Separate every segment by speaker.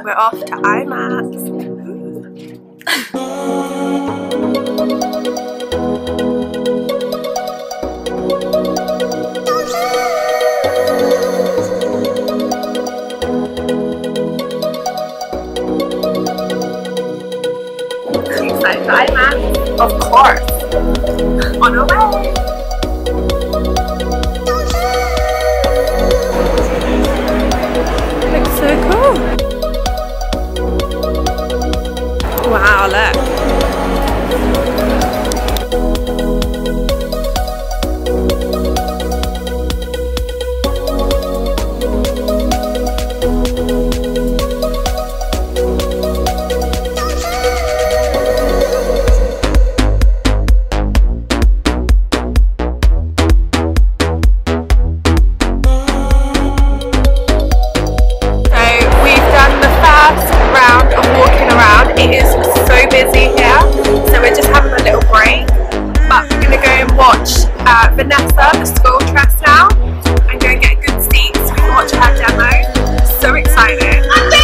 Speaker 1: we're off to IMATS. Excited for IMATS? Of course. On our way. Looks so cool. Wow, look. It is so busy here, so we're just having a little break, but we're going to go and watch Vanessa, the school dress now, and go and get good seats so we can watch her demo. So excited.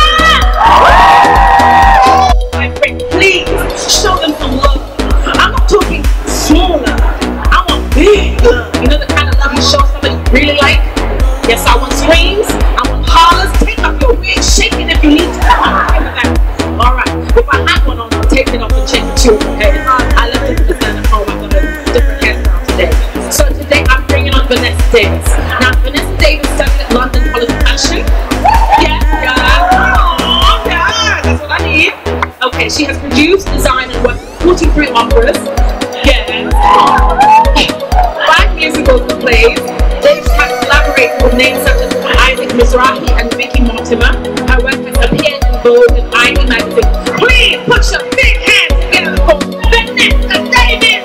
Speaker 2: My friend, please show them some love. I'm not talking smaller, I want big love. You know the kind of love you show somebody you really like? Yes, I want screams, I want hollers, take off your wig, shake it if you need to. Alright, if I have one on, I'll take it off and check it too, okay? I left it to the stand at home, I've got a different hairstyle today. So today I'm bringing on Vanessa Davis. Now Vanessa Davis studied at London College of Fashion. Yeah, that's what I need. Okay, she has produced, designed and worked with 43 operas. Yeah. 5 musicals and plays. Davis has collaborated with names such as Isaac Mizrahi and Vicky Mortimer. Her work has appeared in Vogue and IMATS magazine. Please put your big hands together for Vanessa Davis!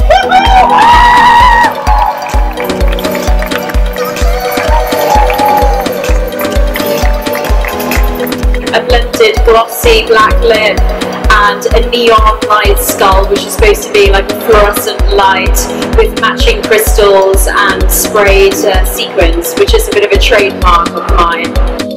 Speaker 3: A blended glossy black lip and a neon light skull, which is supposed to be like a fluorescent light with matching crystals and sprayed sequins, which is a bit of a trademark of mine.